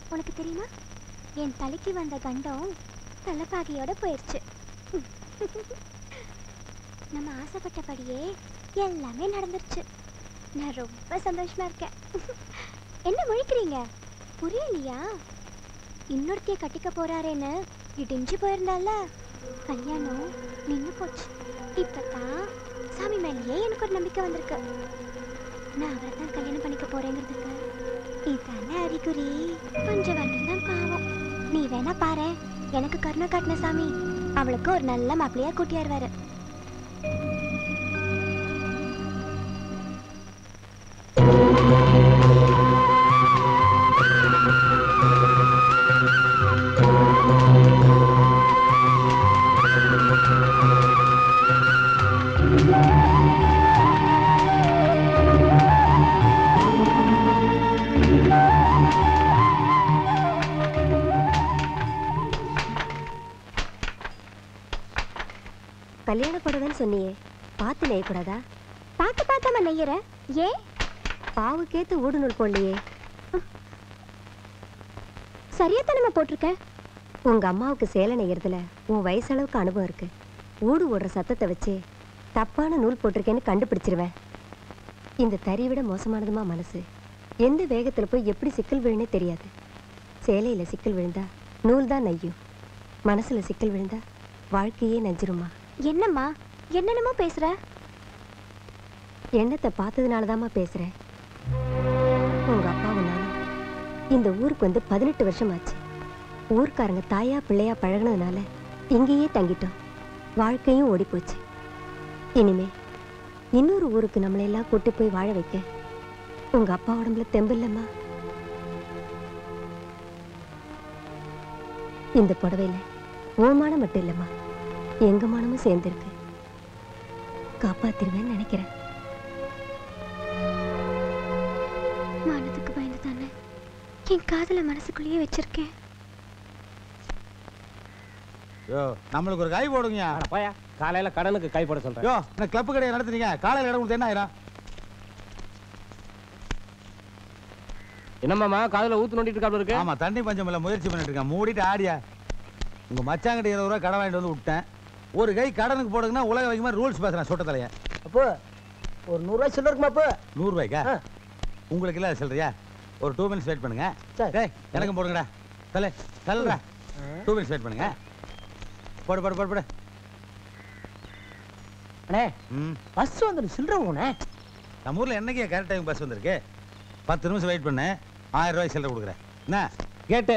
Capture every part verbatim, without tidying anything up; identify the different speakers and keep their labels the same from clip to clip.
Speaker 1: உனக்கு தெரியுமா, என் தலைக்கு வந்த கண்டம் தலைப்பாகையோட போயிடுச்சு. நம்ம ஆசைப்பட்டபடியே எல்லாமே நடந்துருச்சு. நான் ரொம்ப சந்தோஷமா இருக்கேன். என்ன முழிக்கிறீங்க? புரியலையா? இன்னொருத்தைய கட்டிக்க போறாரேன்னு இடிஞ்சு போயிருந்தால கல்யாணம் நின்று போச்சு. இப்பதான் சாமி மேலேயே எனக்கு ஒரு நம்பிக்கை வந்திருக்கு. நான் அவரை தான் கல்யாணம் பண்ணிக்க போறேங்கிறதுக்கு இதான அறிகுறி. கொஞ்சம் தான் பாவம். நீ வேணா பாரு, எனக்கு கருணை காட்டின சாமி அவளுக்கு ஒரு நல்ல மாப்பிள்ளையா கூட்டியாருவாரு.
Speaker 2: கல்யாண புடவைன்னு சொன்னியே, பார்த்து நெய்யக்கூடாதா?
Speaker 1: பார்த்து பார்த்தாம நெய்யற? ஏன்?
Speaker 2: பாவுக்கேத்து ஊடு நூல் போடலையே.
Speaker 1: சரியாத்தானமா போட்டிருக்க.
Speaker 2: உங்க அம்மாவுக்கு சேலை நெய்யறதுல உன் வயசளவுக்கு அனுபவம் இருக்கு. ஊடு ஓடுற சத்தத்தை வச்சு தப்பான நூல் போட்டிருக்கேன்னு கண்டுபிடிச்சிருவேன். இந்த தறி விட மோசமானதுமா மனசு. எந்த வேகத்துல போய் எப்படி சிக்கல் விழுனே தெரியாது. சேலையில சிக்கல் விழுந்தா நூல் தான் நெய்யும், மனசுல சிக்கல் விழுந்தா வாழ்க்கையே நஞ்சிருமா.
Speaker 1: என்னம்மா என்னென்னமோ பேசுற?
Speaker 2: எண்ணத்தை பார்த்ததுனாலதாம்மா பேசுறேன். உங்க அப்பாவும் நானும் இந்த ஊருக்கு வந்து பதினெட்டு வருஷம் ஆச்சு. ஊர்க்காரங்க தாயா பிள்ளையா பழகினதுனால இங்கேயே தங்கிட்டோம். வாழ்க்கையும் ஓடி போச்சு. இனிமே இன்னொரு ஊருக்கு நம்மளையெல்லாம் கூட்டி போய் வாழ வைக்க உங்க அப்பா உடம்புல தெம்பில்லம்மா. இந்த புடவையில ஓமானம் மட்டும் இல்லம்மா, எங்க மானமும் சேர்ந்திருக்கு. காப்பாத்திருவேன்னு நினைக்கிறேன்.
Speaker 1: மானத்துக்கு பயந்து தானே என் காதல மனசுக்குள்ளேயே வச்சிருக்கேன்.
Speaker 3: யோ, நம்மளுக்கு ஒரு கை போடுங்க.
Speaker 4: போயா, காலையில கடனுக்கு கை போட சொல்றேன்.
Speaker 3: யோ, இந்த கிளப் கடையை நடத்துறீங்க, காலையில இடம் கொடுத்து என்ன ஆயிரும்?
Speaker 4: என்னம்மாமா காதுல ஊத்து நோண்டிட்டு இருக்காப்ல இருக்கு?
Speaker 3: ஆமா, தண்ணி பஞ்சம் இல்ல, முயற்சி பண்ணிட்டு இருக்கேன். மூடிட்டு ஆடியா. உங்க மச்சாங்கிட்ட இருபது ரூபா கடன் வாங்கிட்டு வந்து விட்டேன். ஒரு கை கடனுக்கு போடுங்கன்னா உலக வைக்குமா ரூல்ஸ் பேசுறேன். சொட்ட தலைய
Speaker 5: அப்போ ஒரு நூறு ரூபாய் சொல்ல இருக்குமா? அப்போ
Speaker 3: நூறு ரூபாய்க்கா உங்களுக்கு இல்ல சொல்றியா? ஒரு டூ மினிட்ஸ் வெயிட் பண்ணுங்க. டேய், எனக்கும் போடுங்கடா. தலை தல்றா. டூ மினிட்ஸ் வெயிட் பண்ணுங்க. போடு போடு போடு போடு.
Speaker 5: அண்ணே, பஸ் வந்து சில்லறவுனே.
Speaker 3: நம்ம ஊர்ல என்னைக்கு கரெக்ட் டைம் பஸ் வந்திருக்கு? பத்து நிமிஷம் வெயிட் பண்ணு, ஆயிரம் ரூபாய் சில்லற கொடுக்குறேன். என்ன
Speaker 4: கேட்டு?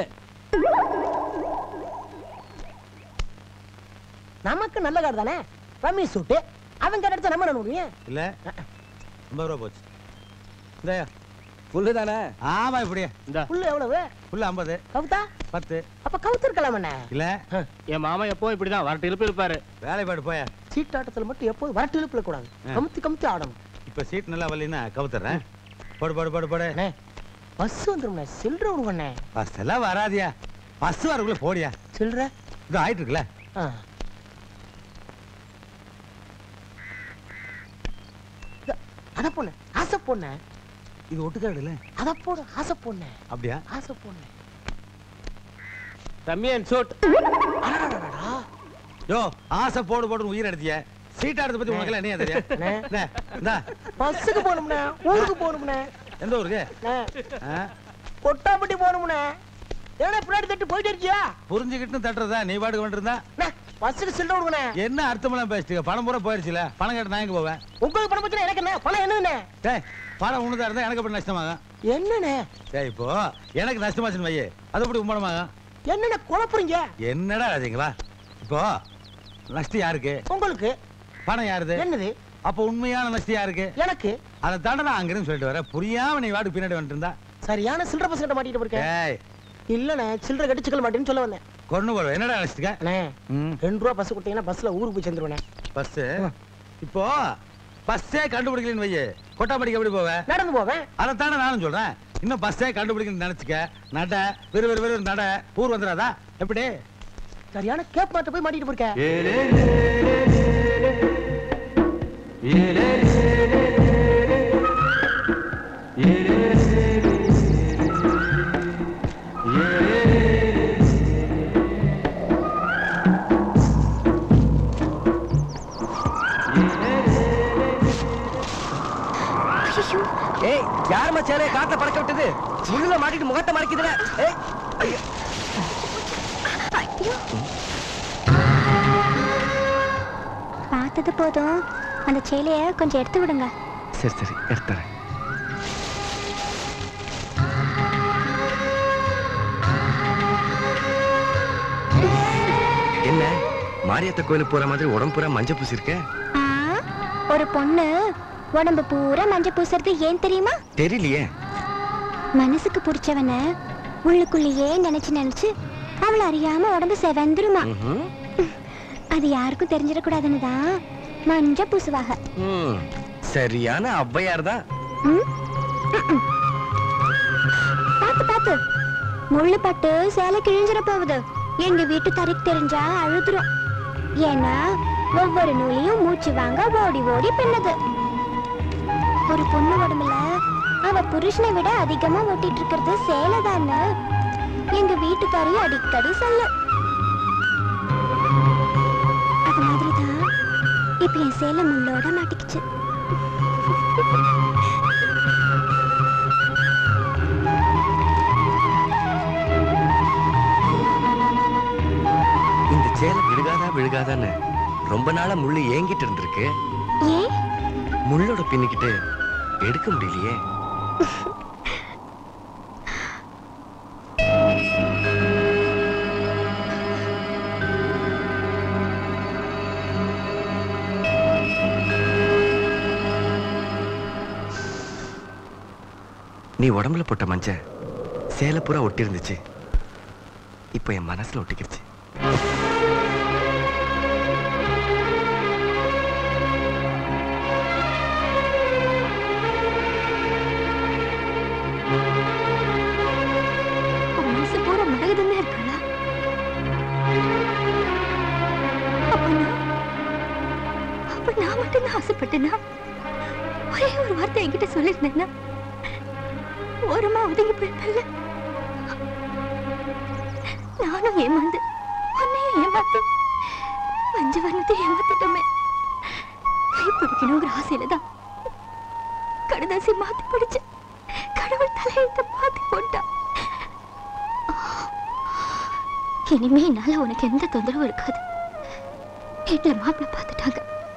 Speaker 5: நமக்கு நல்ல கார் தானே, ரம்மி சூட்டு. அவன் கேட்ட நம்ம என்ன பண்ணுவீங்க?
Speaker 3: இல்ல ஐம்பது ரூபா போச்சு. இந்த
Speaker 4: புல்லு தானே?
Speaker 3: ஆமா, இப்படியே
Speaker 4: இந்த
Speaker 5: புல்லு எவ்வளவு?
Speaker 3: புல்லு ஐம்பது.
Speaker 5: கவுத்தா
Speaker 3: பத்து.
Speaker 5: அப்ப கவுத்து இருக்கலாம் அண்ணே.
Speaker 3: இல்ல
Speaker 4: என் மாமா எப்போ இப்படிதான் வரட்டு இழுப்பு இருப்பாரு.
Speaker 3: வேலைப்பாடு போய.
Speaker 5: சீட்டாட்டத்துல மட்டும் எப்போது வரட்டு இழுப்புல கூடாது, கமுத்தி கமுத்தி ஆடணும்.
Speaker 3: இப்ப சீட் நல்லா வரலைன்னா கவுத்துறேன். போடு போடு போடு போடு.
Speaker 5: பஸ் வந்துரும்ண்ணே, சில்லற விடுங்கண்ணே.
Speaker 3: பஸ் எல்லாம் வராதியா, பஸ் வரக்குள்ள போடியா.
Speaker 5: சில்லற
Speaker 3: இது ஆயிட்டு இருக்குல்ல.
Speaker 5: அத பொண்ணு ஆசை பொண்ணு.
Speaker 3: இது ஒட்டுக்காடு இல்ல,
Speaker 5: அத போடு ஆசை பொண்ணு.
Speaker 3: அப்படியா?
Speaker 5: ஆசை பொண்ணு.
Speaker 4: ரம்மியன் சூட்.
Speaker 3: யோ, ஆசை போடு போடு உயிர் எடுத்திய. சீட் ஆடுறத பத்தி உனக்கு என்ன தெரியும்?
Speaker 5: பஸ்ஸுக்கு போகணும்ண்ணே, ஊருக்கு போகணும்ண்ணே.
Speaker 3: எந்த ஊருக்கு?
Speaker 5: கொட்டாப்பட்டி போகணும்ண்ணே. ஏன்னா பின்னாடி தட்டு போயிட்டு இருக்கியா?
Speaker 3: புரிஞ்சுக்கிட்டு தட்டுறதா நீ பாட்டுக்கு வந்துருந்தா?
Speaker 5: பஸ்ஸுக்கு சில்லற விடுங்கண்ணே.
Speaker 3: என்ன அர்த்தமெல்லாம் பேசிட்டு? பணம் பூரா போயிருச்சுல, பணம் கேட்டு நான் எங்க போவேன்?
Speaker 5: உங்களுக்கு பணம் பத்தினா எனக்கு என்ன? பணம் என்னண்ணே?
Speaker 3: டேய், பணம் உனதா இருந்தா எனக்கு எப்படி நஷ்டமாகும்?
Speaker 5: என்னண்ணே?
Speaker 3: டேய், இப்போ எனக்கு நஷ்டமாச்சுன்னு வையே, அது எப்படி உம்மனமாகும்?
Speaker 5: என்னண்ணே குழப்பறீங்க?
Speaker 3: என்னடா ராஜங்களா, இப்போ நஷ்டம் யாருக்கு?
Speaker 5: உங்களுக்கு.
Speaker 3: பணம் யாருது?
Speaker 5: என்னது?
Speaker 3: அப்ப உண்மையான நஷ்டம் யாருக்கு?
Speaker 5: எனக்கு.
Speaker 3: அதை தாண்ட நான் அங்கிருந்து சொல்லிட்டு வரேன். புரியாம நீ வாட்டுக்கு பின்னாடி வந்துட்டு இருந்தா
Speaker 5: சரியான சில்லற பசங்கிட்ட மாட்டிட்டு இருக்கேன். இல்லண்ணே, சில்லற கடிச்சுக்கல மாட்டேன்னு சொல்ல வந்தேன்.
Speaker 3: கொண்டு போடுவேன். என்னடா நஷ்டிக்க?
Speaker 5: ரெண்டு ரூபா பஸ் கொடுத்தீங்கன்னா பஸ்ல ஊருக்கு போய் சேர்ந்துருவேனே.
Speaker 3: பஸ் இப்போ பஸ்ஸே கண்டுபிடிக்கலன்னு வையே, கொட்டாப்படிக்கு எப்படி போவேன்?
Speaker 5: நடந்து போவேன்.
Speaker 3: அதை தானே நானும் சொல்றேன். இன்னும் பஸ்ஸே கண்டுபிடிக்கணும்னு நினைச்சுக்க, நட வெறு வெறு வெறு நட, ஊர் வந்துடாதா? எப்படி?
Speaker 5: சரியான கேப் மாட்ட போய் மாட்டிட்டு போயிருக்கேன்.
Speaker 6: Yeah. ஏய் யார் மச்சானே காட்ட பறக்க விட்டது முள்ளுல மாட்டிட்டு முகத்தை மறைக்குதுல ஏய் ஐயோ
Speaker 1: பார்த்தது போதும் அந்த சேலைய கொஞ்சம் எடுத்து விடுங்க.
Speaker 6: சரி சரி எடுத்துறேன். என்ன மாரியத்த கோயிலுக்கு போற மாதிரி உடம்பு பூரா மஞ்சள் பூசி இருக்க?
Speaker 1: ஒரு பொண்ணு உடம்பு பூரா மஞ்சள் பூசுறது ஏன் தெரியுமா?
Speaker 6: தெரியலையே.
Speaker 1: மனசுக்கு பிடிச்சவன உள்ளுக்குள்ளேயே நினைச்சு நினைச்சு அவளை அறியாம உடம்பு செவந்துருமா. அது யாருக்கும் தெரிஞ்சிடக்கூடாதுன்னு தான் மஞ்சள் பூசுவாங்க.
Speaker 6: சரியான ஔவையார் தான்.
Speaker 1: பாத்து பாத்து முள்ளு பட்டு சேலை கிழிஞ்சிட போகுது. எங்க வீட்டு தறிக்கு தெரிஞ்சா அழுதுரும். ஏன்னா ஒவ்வொரு நூலையும் மூச்சு வாங்க ஓடி ஓடி பின்னது. ஒரு பொண்ணு உடம்புல அவ புருஷனை விட அதிகமா ஓட்டிட்டு இருக்கிறது சேலை தானே எங்க வீட்டுக்காரி அடிக்கடி சொல்லு. அது மாதிரிதான் இப்ப என் சேலை முள்ளோட மாட்டிக்கிச்சு.
Speaker 6: இந்த சேலை விழுகாதா விழுகாதான்னு ரொம்ப நாளா முள்ளு ஏங்கிட்டு இருந்திருக்கு.
Speaker 1: ஏன்
Speaker 6: முள்ளோட பின்னிக்கிட்டு எடுக்க முடியலையே. நீ உடம்புல போட்ட மஞ்ச சேலை பூரா ஒட்டி இருந்துச்சு. இப்ப என் மனசுல ஒட்டிக்கிடுச்சு.
Speaker 1: மனசு பூரா மரகதமே இருக்கா? அப்ப நான் மட்டும் தான் ஆசைப்பட்டேன்னா ஒரே ஒரு வார்த்தை என்கிட்ட சொல்லிருந்தேன்னா ஓரமா ஒதுங்கி போயிருப்பல்ல. நானும் ஏமாந்து உன்னையும் ஏமாத்து மஞ்சு வர்ணத்தை ஏமாத்திட்டோமே. கை பிடிக்கணுங்கிற ஆசையில தான் கடுதாசி மாத்தி பிடிச்ச கடவுள் தலையெழுத்த மாத்தி போட்டா. இனிமே என்னால உனக்கு எந்த தொந்தரவும் இருக்காது. வீட்டுல மாப்பிள்ள பார்த்துட்டாங்க.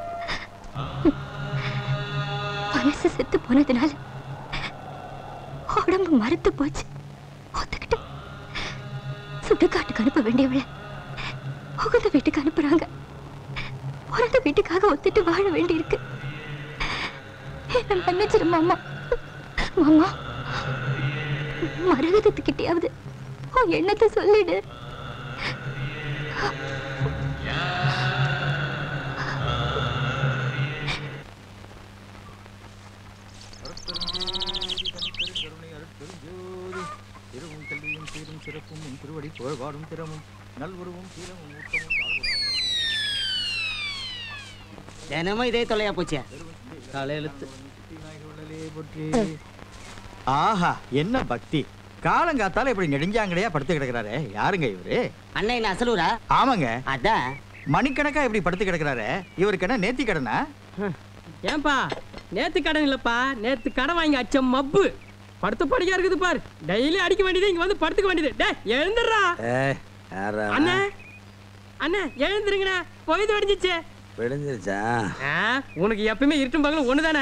Speaker 1: மனசு செத்து போனதுனால உடம்பு மறுத்து போச்சு. ஒத்துக்கிட்டு சுடுகாட்டுக்கு அனுப்ப வேண்டியவள உகந்த வீட்டுக்கு அனுப்புறாங்க. பிறந்த வீட்டுக்காக ஒத்துட்டு வாழ வேண்டி இருக்கு. என்ன மன்னிச்சிரு மாமா. மாமா மரகதத்துக்கிட்டயாவது உன் எண்ணத்தை சொல்லிடு.
Speaker 5: தினமும் இதே தொலையா போச்சு.
Speaker 7: தலையெழுத்து. ஆஹா என்ன பக்தி! காலங்காத்தால இப்படி நெடுஞ்சாங்கடையா படுத்து கிடக்குறாரு. யாருங்க இவரு?
Speaker 5: அண்ணன் என்ன அசலூரா?
Speaker 7: ஆமாங்க.
Speaker 5: அதான்
Speaker 7: மணிக்கணக்கா இப்படி படுத்து கிடக்குறாரு. இவருக்கு என்ன நேத்தி கடனா?
Speaker 8: ஏன்பா நேத்து கடன் இல்லப்பா, நேத்து கடன் வாங்கி அச்ச மப்பு படுத்து படிக்கா இருக்குது பாரு. டெய்லி அடிக்க வேண்டியது, இங்க வந்து படுத்துக்க வேண்டியது. டேய் எழுந்துடுறா.
Speaker 3: அண்ணே
Speaker 8: அண்ணே எழுந்துருங்கண்ணா, பொழுது வெடிஞ்சிச்சு.
Speaker 3: விடிஞ்சிருச்சா?
Speaker 8: உனக்கு எப்பயுமே இருட்டும் பகலும் ஒண்ணுதானே.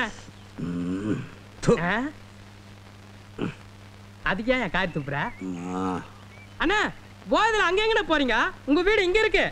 Speaker 8: அதுக்கு ஏன் காய் துப்புற? அண்ணா போயதுல அங்க எங்கண்ணா போறீங்க? உங்க வீடு இங்க இருக்கு.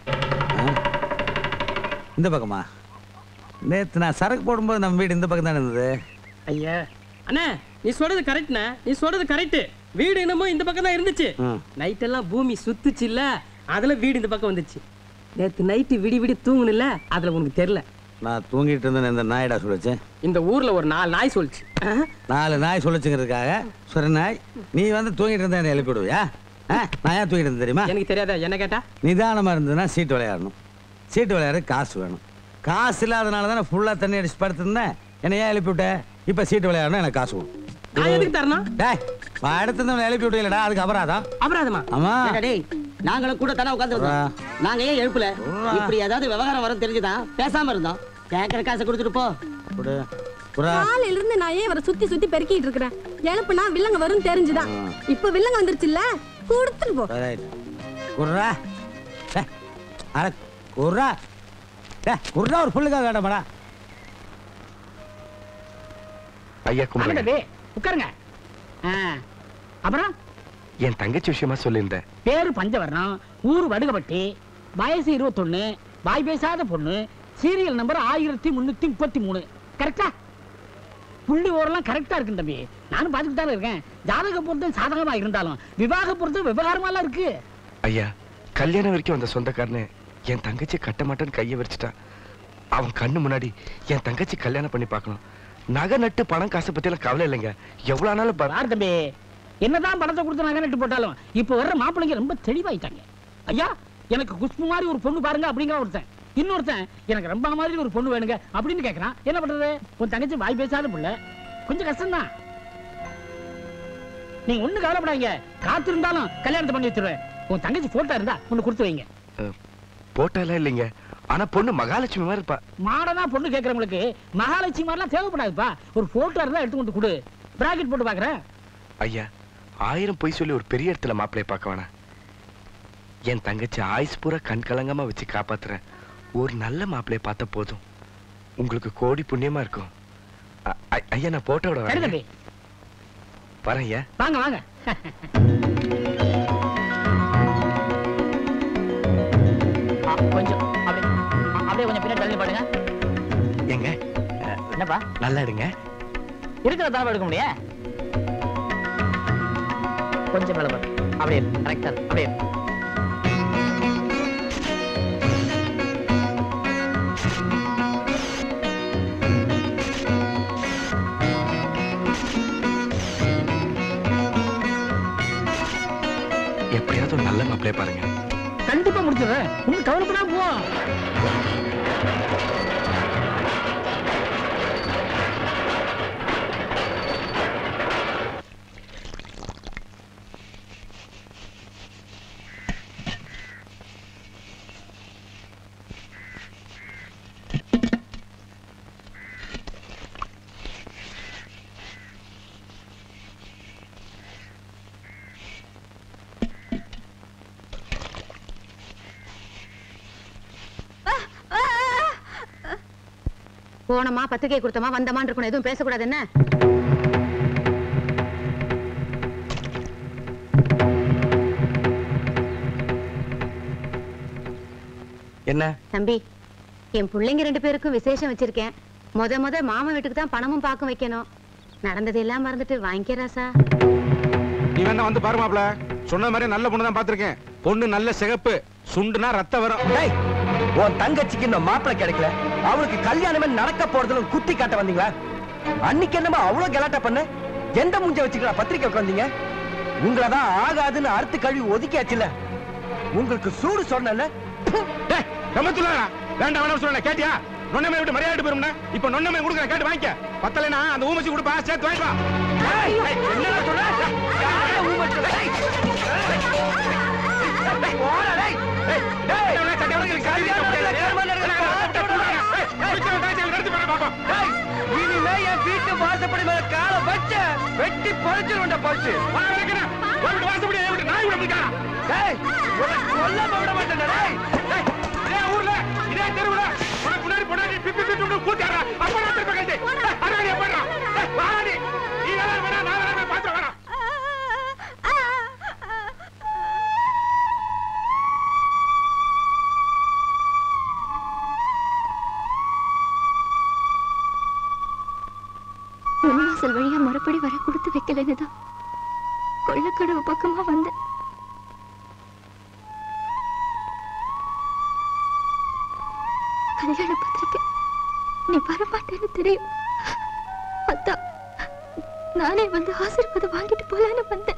Speaker 3: இந்த பக்கமா? நேத்து நான் சரக்கு போடும்போது நம்ம வீடு இந்த பக்கம் தானே இருந்தது.
Speaker 8: ஐயா அண்ணா நீ சொல்றது கரெக்ட்ண்ணா, நீ சொல்றது கரெக்ட். வீடு என்னமோ இந்த பக்கம் தான் இருந்துச்சு. நைட் எல்லாம் பூமி சுத்துச்சு இல்ல, அதுல வீடு இந்த பக்கம் வந்துச்சு. நேத்து நைட்டு விடி விடி தூங்குனில்ல, அதுல உனக்கு தெரியல.
Speaker 3: நான் தூங்கிட்டு இருந்தேன். இந்த நாயடா சொல்லுச்சு.
Speaker 8: இந்த ஊர்ல ஒரு நாலு நாய் சொல்லுச்சு.
Speaker 3: நாலு நாய் சொல்லுச்சுங்கிறதுக்காக சொர நாய் நீ வந்து தூங்கிட்டு இருந்தா என்ன எழுப்பி விடுவியா? நான் ஏன் தூங்கிட்டு இருந்தேன் தெரியுமா?
Speaker 8: எனக்கு தெரியாதா? என்ன கேட்டா?
Speaker 3: நிதானமா இருந்ததுன்னா சீட்டு விளையாடணும். சீட்டு விளையாட காசு வேணும். காசு இல்லாதனால தான் ஃபுல்லா தண்ணி அடிச்சு படுத்திருந்தேன். என்ன ஏன் எழுப்பி விட்ட? இப்ப சீட்டு விளையாடணும், எனக்கு காசு வேணும்.
Speaker 8: நான் எதுக்கு தரணும்?
Speaker 3: டேய் அடுத்து எழுப்பி விட்டீங்களா, அதுக்கு அபராதம்.
Speaker 8: அபராதமா?
Speaker 3: ஆமா.
Speaker 5: டேய் நாங்களும் கூட தானே உட்கார்ந்து இருந்தோம். நாங்க ஏன் எழுப்பல? இப்படி ஏதாவது விவகாரம் வரும் தெரிஞ்சுதான் பேசாம இருந்தோம். கேக்குற காசை கொடுத்துட்டு போ.
Speaker 3: கொடு. குறா.
Speaker 9: காலையில இருந்து நான் ஏன் இவரை சுத்தி சுத்தி பெருக்கிட்டு இருக்கிறேன். எழுப்புனா வில்லங்க வரும் தெரிஞ்சுதான். இப்ப வில்லங்க வந்துருச்சுல்ல, கொடுத்துட்டு போ.
Speaker 3: ரைட். குறா. டே. அட குறா. டே, குறா ஒரு புல்லுக்காக வேண்டாமடா.
Speaker 10: ஐயா கும்பிடுங்க.
Speaker 5: உட்காருங்க. அப்புறம்
Speaker 10: என் தங்கச்சி விஷயமா சொல்லியிருந்தேன்.
Speaker 5: பேரு பஞ்சவர்ணம், ஊரு வடுகப்பட்டி, வயசு இருபத்தொன்னு, வாய் பேசாத பொண்ணு, சீரியல் நம்பர் ஆயிரத்தி முன்னூத்தி முப்பத்தி மூணு. கரெக்டா? புள்ளி ஓரெல்லாம் கரெக்டா இருக்கு தம்பி. நானும் பார்த்துட்டு தானே இருக்கேன். ஜாதக பொருத்தம் சாதகமா இருந்தாலும் விவாக பொருத்தம் விவகாரமாலாம் இருக்கு.
Speaker 10: ஐயா கல்யாணம் வரைக்கும் வந்த சொந்தக்காரனு என் தங்கச்சி கட்ட மாட்டேன்னு கையை வச்சுட்டான். அவன் கண்ணு முன்னாடி என் தங்கச்சி கல்யாணம் பண்ணி பார்க்கணும். நகை நட்டு பணம் காசை பத்தி எல்லாம் கவலை இல்லைங்க. எவ்வளவு நாளும் பாரு
Speaker 5: தம்பி, என்னதான் பணத்தை கொடுத்து நகை நட்டு போட்டாலும் இப்ப வர்ற மாப்பிள்ளைங்க ரொம்ப தெளிவாயிட்டாங்க. ஐயா எனக்கு குஷ்பு மாதிரி ஒரு பொண்ணு பாருங்க அப்படிங்கிற ஒருத்தன், இன்னொருத்தன் எனக்கு ரொம்ப மாதிரி ஒரு பொண்ணு வேணுங்க அப்படின்னு கேட்கறான். என்ன பண்றது? உன் தங்கச்சி வாய் பேசாத புள்ள, கொஞ்சம் கஷ்டம்தான். நீங்க ஒண்ணு கவலைப்படாதீங்க, காத்திருந்தாலும் கல்யாணத்தை பண்ணி வச்சிருவேன். உன் தங்கச்சி போட்டோ இருந்தா ஒண்ணு கொடுத்து வைங்க.
Speaker 10: போட்டாலாம் இல்லைங்க, ஆனா பொண்ணு மகாலட்சுமி மாதிரி இருப்பா.
Speaker 5: மாடனா பொண்ணு கேட்கறவங்களுக்கு மகாலட்சுமி மாதிரிலாம் தேவைப்படாதுப்பா. ஒரு போட்டோ இருந்தா எடுத்து கொண்டு கொடு, பிராக்கெட் போட்டு பாக்குறேன்.
Speaker 10: ஐயா ஆயிரம் பொய் சொல்லி ஒரு பெரிய இடத்துல மாப்பிள்ளைய பார்க்க வேணாம். என் தங்கச்சி ஆயுஸ் பூரா கண் கலங்கமா வச்சு காப்பாத்துறேன். ஒரு நல்ல மாப்பிள்ளைய பார்த்தா போதும், உங்களுக்கு கோடி புண்ணியமா இருக்கும். ஐயா நான் போட்டோட வரேன். வரேன் ஐயா.
Speaker 5: வாங்க வாங்க. கொஞ்சம் அப்படியே அப்படியே கொஞ்சம் பின்னாடி தள்ளி பாடுங்க.
Speaker 10: எங்க
Speaker 5: என்னப்பா
Speaker 10: நல்லா எடுங்க.
Speaker 5: இருக்கிற தானே எடுக்க முடியும். கொஞ்சம் மேல பாரு. அப்படியே கரெக்டா அப்படியே.
Speaker 10: எப்படியாவது ஒரு நல்ல மாப்பிள்ளைய பாருங்க.
Speaker 5: கண்டிப்பா முடிச்சிடுறேன், ஒன்னும் கவலைப்படாம போ.
Speaker 9: போனமா பத்திரிகை கொடுத்தமா வந்தமான்னு இருக்கணும், எதுவும் பேசக்கூடாது. என்ன
Speaker 10: என்ன
Speaker 9: தம்பி, என் பிள்ளைங்க ரெண்டு பேருக்கும் விசேஷம் வச்சிருக்கேன். முத முத மாமா வீட்டுக்கு தான் பணமும் பாக்கும் வைக்கணும். நடந்தது எல்லாம் மறந்துட்டு வாங்கிக்கிறாசா.
Speaker 11: நீ வேணா வந்து பாரு மாப்ள, சொன்ன மாதிரி நல்ல பொண்ணு தான் பாத்திருக்கேன். பொண்ணு நல்ல சிகப்பு, சுண்டுனா ரத்த வரும்.
Speaker 6: உன் தங்கச்சிக்கு இந்த மாப்பிளை கிடைக்கல, அவளுக்கு கல்யாணமே நடக்க போறதுல குத்தி காட்ட வந்தீங்களா? அன்னைக்கு என்னமா அவ்வளவு கலாட்டா பண்ண? எந்த மூஞ்ச வச்சுக்கலாம் பத்திரிக்கை உட்காந்தீங்க? உங்களதான் ஆகாதுன்னு அறுத்து கழுவி ஒதுக்கியாச்சுல. உங்களுக்கு சூடு சொன்ன
Speaker 11: வேண்டாம் வேணாம் சொல்ல கேட்டியா? நொன்னமை விட்டு மரியாதை போயிரும்னா இப்ப நொன்னமை கொடுக்க கேட்டு வாங்கிக்க. பத்தலைனா அந்த ஊமச்சி கொடுப்பா, சேர்த்து வாங்கிக்கலாம்.
Speaker 6: வீட்டு வாசப்படி மேல கால வச்ச வெட்டி பறிச்சிருவா போச்சு.
Speaker 11: வாசப்படி நாய் விட முடியா?
Speaker 6: கொல்லாம விட மாட்டேன்.
Speaker 11: ஊர்ல இதே தெருவுல உனக்கு முன்னாடி பொண்ணாடி பிப்பி பிப்பி கூட்டாரா அப்ப நான் திருப்ப கட்டி அறாடி போறா வாடி நீ வேற வேற நான் வேற பாத்து வரா.
Speaker 1: பொன்வாசல் வழியா மறுபடி வர கொடுத்து வைக்கலன்னுதான் கொள்ளக்கடவு பக்கமா வந்தேன். கல்யாண பத்திரிக்கை நீ வரமாட்டேன்னு தெரியும். அதான் நானே வந்து ஆசீர்வாதம் வாங்கிட்டு போலான்னு வந்தேன்.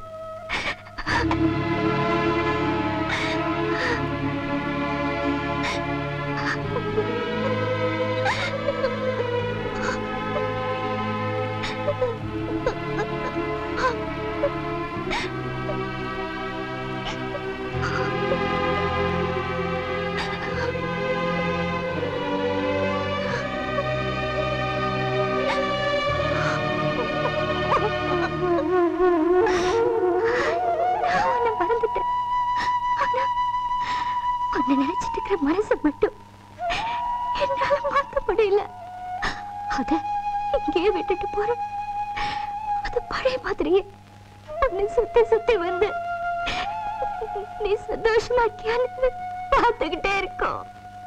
Speaker 1: அத இங்கேயே விட்டுட்டு போறோம். அது பழைய மாதிரியே உன்னை சுத்தி சுத்தி வந்து நீ சந்தோஷமா இருக்கியான்னு பார்த்துக்கிட்டே இருக்கோம்.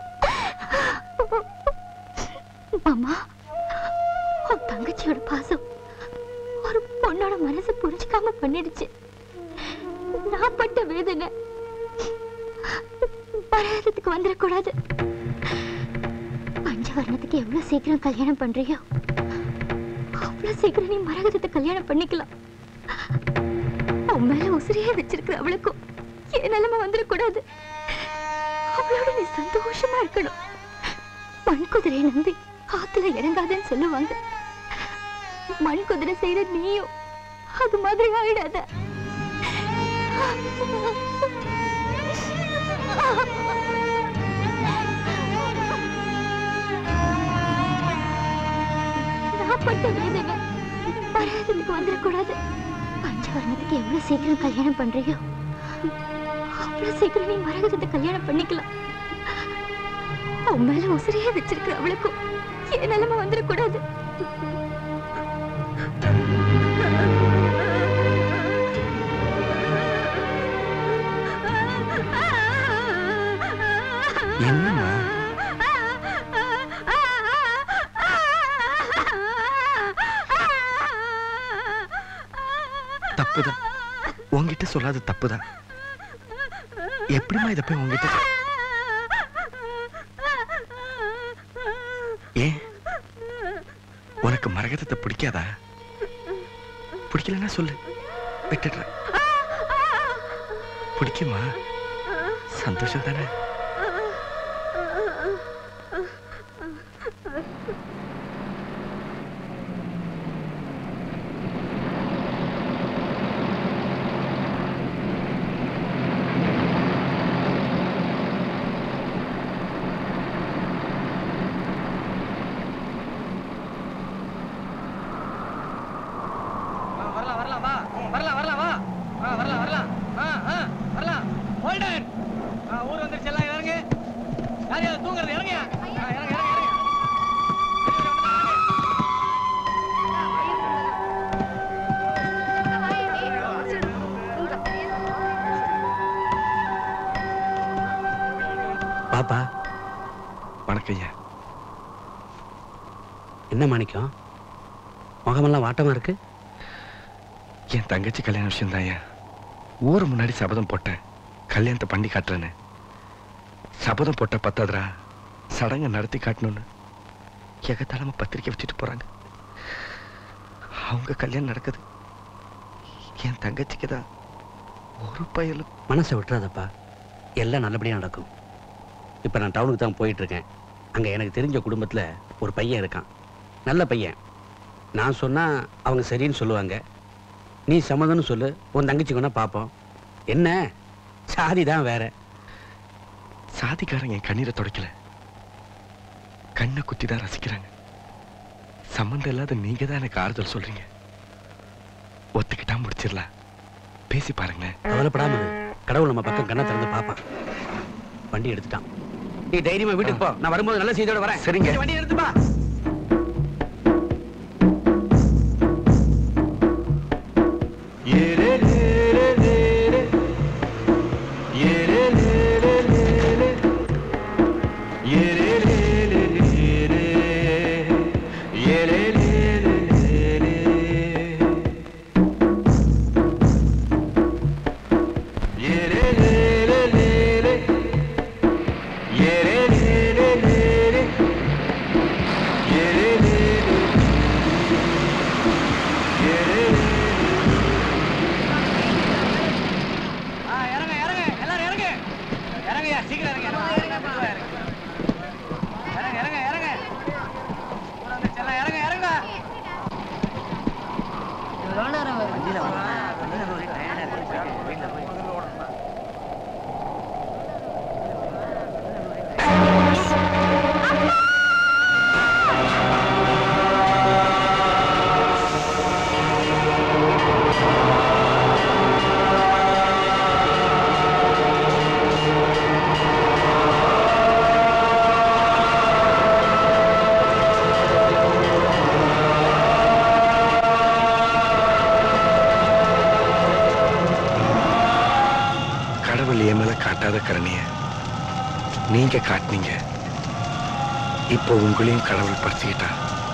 Speaker 1: மாமா, உன் தங்கச்சியோட பாசம் ஒரு பொண்ணோட மனசை புரிஞ்சுக்காம பண்ணிடுச்சு. நான் பட்ட வேதனை பழையதுக்கு வந்துடக்கூடாது. பஞ்சவர்ணத்துக்கு எவ்வளவு சீக்கிரம் கல்யாணம் பண்றியோ அவ்வளவு சீக்கிரம் நீ மரகதத்தை கல்யாணம் பண்ணிக்கலாம். உன் மேல உசிரியே வச்சிருக்கிற அவளுக்கும் என் நிலைமை வந்துடக்கூடாது. அவளோட நீ சந்தோஷமா இருக்கணும். மண் குதிரையை நம்பி ஆத்துல இறங்காதன்னு சொல்லுவாங்க. மண் குதிரை செய்யற நீயும் அது மாதிரி ஆயிடாத. நான் பட்ட வேதனை பரதத்துக்கு வந்துடக்கூடாது. பஞ்சவர்ணத்துக்கு எவ்வளவு சீக்கிரம் கல்யாணம் பண்றியோ அவ்வளவு சீக்கிரம் நீ மரகதத்தை கல்யாணம் பண்ணிக்கலாம். உன் மேல உசிரியே வச்சிருக்கிற அவளுக்கும் என் நிலைமை வந்துடக்கூடாது.
Speaker 10: என்னம்மா? தப்புதான், உன்கிட்ட சொல்லாத தப்புதான். எப்படிமா இத போய் உன்கிட்ட? ஏன் உனக்கு மரகதத்தை பிடிக்காதா? பிடிக்கலன்னா சொல்லு, விட்டுடுறேன். பிடிக்குமா? சந்தோஷம் தானே?
Speaker 12: பாப்பா,
Speaker 10: வணக்கம் ஐயா.
Speaker 12: என்ன மாணிக்கம், முகமெல்லாம் வாட்டமா இருக்கு?
Speaker 10: என் தங்கச்சி கல்யாண விஷயம் தான் ஐயா. ஊரு முன்னாடி சபதம் போட்டேன், கல்யாணத்தை பண்ணி காட்டுறேன்னு. சபதம் போட்ட பத்தாதரா சடங்கை நடத்தி காட்டணும்னு எகத்தாலமா பத்திரிக்கை வச்சுட்டு போறாங்க. அவங்க கல்யாணம் நடக்குது, என் தங்கச்சிக்கு தான் ஒரு பயலும்.
Speaker 12: மனசை விட்டுறாதப்பா, எல்லாம் நல்லபடியா நடக்கும். இப்ப நான் டவுனுக்கு தான் போயிட்டு இருக்கேன். அங்க எனக்கு தெரிஞ்ச குடும்பத்துல ஒரு பையன் இருக்கான், நல்ல பையன். நான் சொன்னா அவங்க சரின்னு சொல்லுவாங்க. நீ சம்மதம்னு சொல்லு, உன் தங்கச்சி கொண்டா பார்ப்போம். என்ன சாதி தான் வேற.
Speaker 10: சாதிக்காரங்க என் கண்ணீரை தொடக்கல, கண்ணை குத்தி தான் ரசிக்கிறாங்க. சம்மந்தம் இல்லாத நீங்க தான் எனக்கு ஆறுதல் சொல்றீங்க. ஒத்துக்கிட்டா முடிச்சிடலாம், பேசி பாருங்களேன்.
Speaker 12: கவலைப்படாம கடவுள் நம்ம பக்கம் கண்ணை திறந்து பாப்பான். வண்டி எடுத்துட்டான். நீ தைரியமா வீட்டுக்கு போ, நான் வரும்போது நல்ல செய்தியோட வரேன்.
Speaker 10: சரிங்க.
Speaker 12: வண்டி எடுத்துப்பா.
Speaker 10: நீங்க காட்டினீங்க. இப்போ உங்களையும் கடவுள் பறிச்சுக்கிட்டா.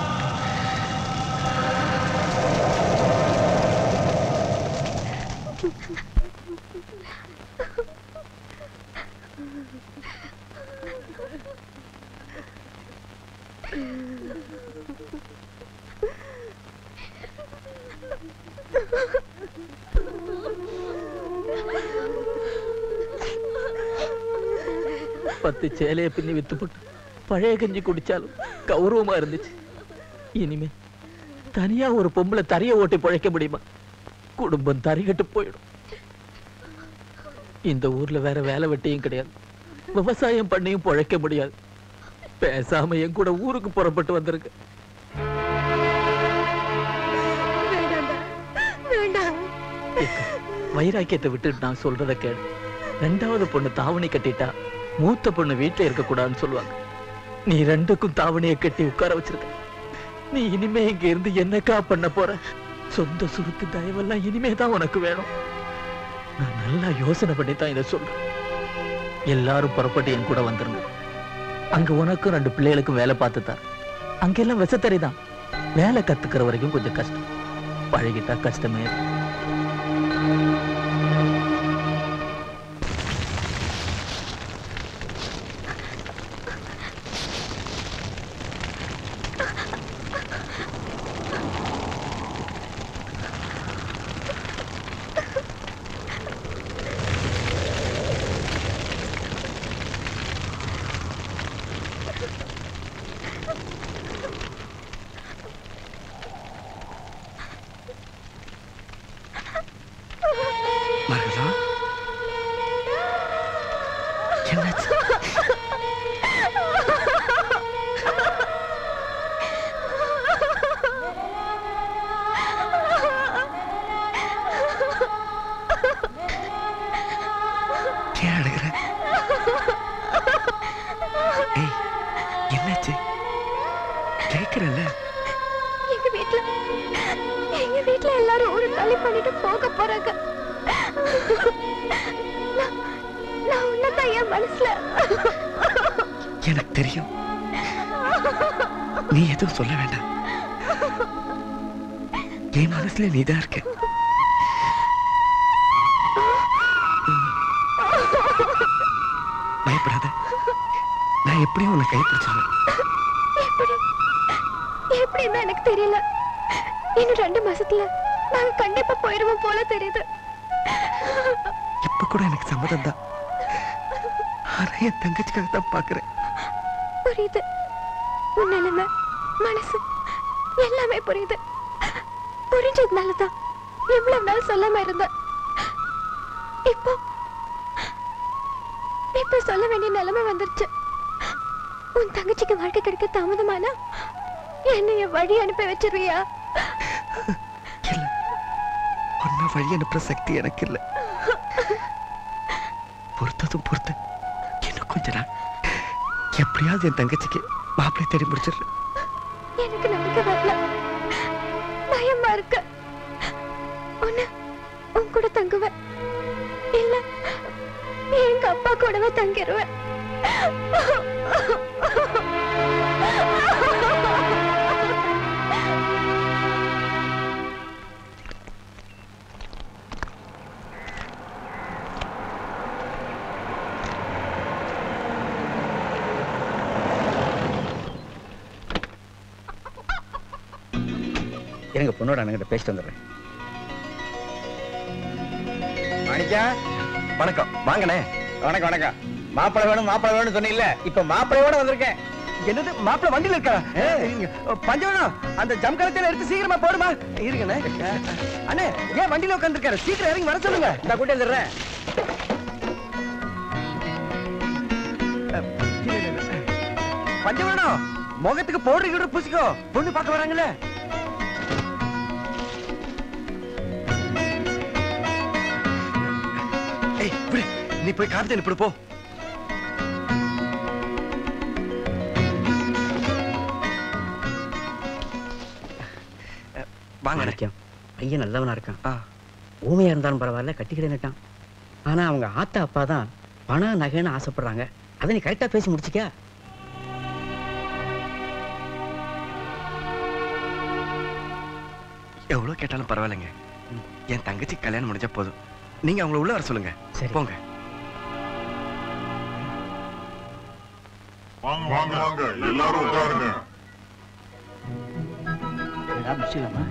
Speaker 13: பத்து சேலையை பின்னி வித்துப்பட்டு பழைய கஞ்சி குடிச்சாலும் கௌரவமா இருந்துச்சு. இனிமே தனியா ஒரு பொம்பளை தரைய ஓட்டி பிழைக்க முடியுமா? குடும்பம் தறிகட்டு போயிடும். இந்த ஊர்ல வேற வேலை வெட்டியும் கிடையாது, விவசாயம் பண்ணியும் பிழைக்க முடியாது. பேசாம என் கூட ஊருக்கு புறப்பட்டு வந்திருக்கு. வைராக்கியத்தை விட்டுட்டு நான் சொல்றத கேளு. ரெண்டாவது பொண்ணு தாவணி கட்டிட்டா மூத்த பொண்ணு வீட்டுல இருக்க கூடாதுன்னு சொல்லுவாங்க. நீ ரெண்டுக்கும் தாவணியை கட்டி உட்கார வச்சிருக்க. நீ இனிமே இங்க இருந்து என்னக்கா பண்ண போற? சொந்த சுருத்து தயவெல்லாம் இனிமே தான் உனக்கு வேணும். நான் நல்லா யோசனை பண்ணி தான் இதை சொல்றேன். எல்லாரும் புறப்பட்டு என் கூட வந்துருங்க. அங்க உனக்கும் ரெண்டு பிள்ளைகளுக்கும் வேலை பார்த்துதான். அங்கெல்லாம் விசத்தறிதான். வேலை கத்துக்கிற வரைக்கும் கொஞ்சம் கஷ்டம், பழகிட்டா கஷ்டமே. எனக்கு தெரியும், நீ எதுவும் சொல்ல வேண்டாம். என் மனசுல நீதான் இருக்க. பயப்படாத, நான் எப்படியும் உன்னை கைப்பிடிச்சிருவேன்.
Speaker 1: எப்படின்னா எனக்கு தெரியல. இன்னும் ரெண்டு மாசத்துல நாங்க கண்டிப்பா போயிடுவோம் போல தெரியுது.
Speaker 10: இப்ப கூட எனக்கு சம்மதம் தான். ஆனா என் தங்கச்சிக்காக தான் பாக்குறேன்.
Speaker 1: புரியுது, உன் நிலைமை மனசு எல்லாமே புரியுது. புரிஞ்சதுனாலதான் எவ்வளவு நாள் சொல்லாம இருந்த. இப்போ இப்ப சொல்ல வேண்டிய நிலைமை வந்துருச்சு. உன் தங்கச்சிக்கு வாழ்க்கை கிடைக்க தாமதமானா என்னைய வழி அனுப்பி வச்சிருவியா?
Speaker 10: இல்ல, உன்னை வழி அனுப்புற சக்தி எனக்கு இல்ல. பொறுத்ததும் பொறுத்து இன்னும் கொஞ்ச நாள் எப்படியாவது என் தங்கச்சிக்கு மாப்பிள்ளை தேடி முடிச்சிடுறேன்.
Speaker 1: எனக்கு நம்பிக்கை வரல, பயமா இருக்கு. உன்னை உன் கூட தங்குவேன், இல்ல எங்க அப்பா கூடவே தங்கிடுவேன்.
Speaker 14: எனக்கு பொண்ணோட அண்ணங்கிட்ட பேசிட்டு வந்துடுறேன்.
Speaker 3: மாணிக்கா,
Speaker 6: வணக்கம். வாங்கண்ணே.
Speaker 3: வணக்கம் வணக்கம். மாப்பிள்ளை வேணும் மாப்பிள்ளை வேணும் சொன்னீங்கல்ல, இப்ப மாப்பிள்ளையோட வந்திருக்கேன்.
Speaker 6: என்னது, மாப்பிள்ளை வண்டியில இருக்கா? பஞ்சவனம் அந்த ஜம்கலத்தையில எடுத்து சீக்கிரமா போடுமா. இருக்குண்ணே. அண்ணே, ஏன் வண்டியில உட்காந்துருக்காரு? சீக்கிரம் இறங்கி வர சொல்லுங்க.
Speaker 3: இந்த கூட்டி வந்துடுறேன்.
Speaker 6: பஞ்சவனம் முகத்துக்கு போடுறீங்க, பூசிக்கோ. பொண்ணு பார்க்க வராங்கல்ல. நீ போய் காத்து அனுப்பிடு போ.
Speaker 14: வாங்க. பையன் நல்லவனா இருக்கான். ஊமையா இருந்தாலும் பரவாயில்ல, கட்டிக்கிட்டேன்னுட்டான். ஆனா அவங்க ஆத்தா அப்பா தான் பணம் நகைன்னு ஆசைப்படுறாங்க. அதை நீ கரெக்டா பேசி முடிச்சிக்க.
Speaker 10: எவ்வளவு கேட்டாலும் பரவாயில்லைங்க. என் தங்கச்சி கல்யாணம் முடிஞ்சா போதும். நீங்க அவங்கள உள்ள வர சொல்லுங்க. போங்க.
Speaker 11: வாங்க வாங்க வாங்க எல்லாரும் உட்காருங்க.
Speaker 7: முடிச்சிடலாமா?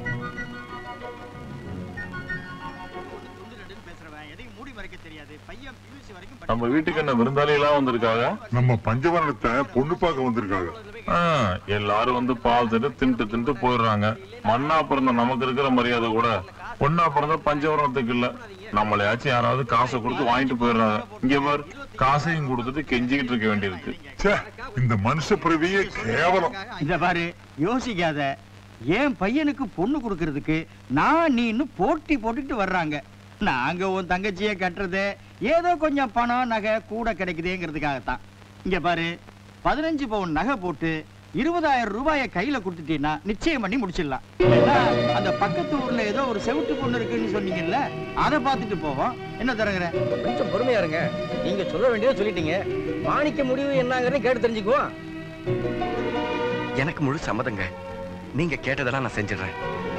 Speaker 11: நம்ம வீட்டுக்கு என்ன விருந்தாளி எல்லாம் வந்திருக்காங்க. நம்ம பஞ்சவரணத்தை பொண்ணு பார்க்க வந்திருக்காங்க. எல்லாரும் வந்து பால் திட்டு தின்ட்டு தின்ட்டு போயிடுறாங்க. மண்ணா பிறந்த நமக்கு இருக்கிற மரியாதை கூட பொண்ணா பிறந்த பஞ்சவரணத்துக்கு இல்ல. நம்மளையாச்சும் யாராவது காசை கொடுத்து வாங்கிட்டு போயிடுறாங்க. இங்க பாரு, காசையும் கொடுத்துட்டு கெஞ்சிக்கிட்டு இருக்க வேண்டியிருக்கு. இந்த மனுஷ பிறவியே கேவலம்.
Speaker 7: இத பாரு, யோசிக்காத. என் பையனுக்கு பொண்ணு கொடுக்கறதுக்கு நான் நீன்னு போட்டி போட்டுட்டு வர்றாங்க. நாங்க உன் தங்கச்சியை கட்டுறது ஏதோ கொஞ்சம் பணம் நகை கூட கிடைக்குதுங்கிறதுக்காகத்தான். இங்க பாரு, பதினஞ்சு பவுன் நகை போட்டு இருபதாயிரம் ரூபாயை கையில கொடுத்துட்டீங்கன்னா நிச்சயம் பண்ணி முடிச்சிடலாம். அந்த பக்கத்து ஊர்ல ஏதோ ஒரு செவிட்டு பொண்ணு இருக்குன்னு சொன்னீங்கல்ல, அதை பார்த்துட்டு போவோம். என்ன தரங்குற?
Speaker 6: கொஞ்சம் பொறுமையா இருங்க. நீங்க சொல்ல வேண்டியதை சொல்லிட்டீங்க. மாணிக்க முடிவு என்னங்கன்னு கேட்டு தெரிஞ்சுக்குவோம்.
Speaker 10: எனக்கு முழு சம்மதங்க. நீங்க கேட்டதெல்லாம் நான் செஞ்சிடறேன்.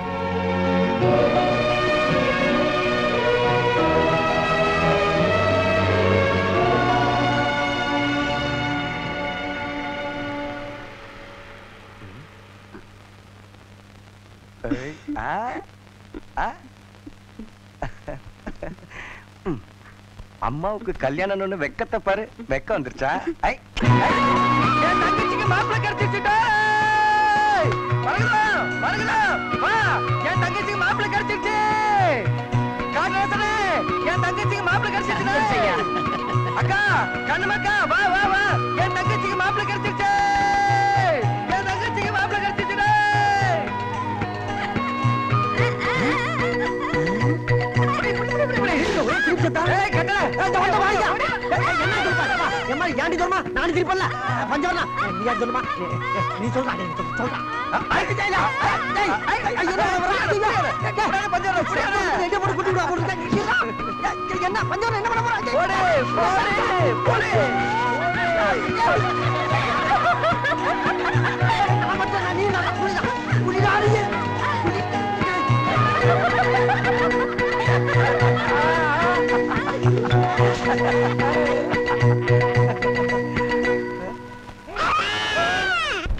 Speaker 10: அம்மாவுக்கு கல்யாணம்னு வெக்கத்தை பாரு. வெக்க வந்துருச்சா? தங்கச்சிக்கு மாப்பிள்ளை கிடைச்சிருச்சுட்டா. என் தங்கச்சிக்கு மாப்பிள்ளை கிடைச்சிருச்சு. என் தங்கச்சிக்கு மாப்பிள்ளை கிடைச்சிருச்சு. அக்கா, கண்ணுமாக்கா, வா வா வா. என் தங்கச்சிக்கு மாப்பிள்ளை கிடைச்சிருச்சு. என் தங்கச்சிக்கு மாப்பிள்ளை கிடைச்சிருச்சு.
Speaker 6: நீ சொல்ற என்ன பஞ்சம் என்ன பண்ண போறாங்க?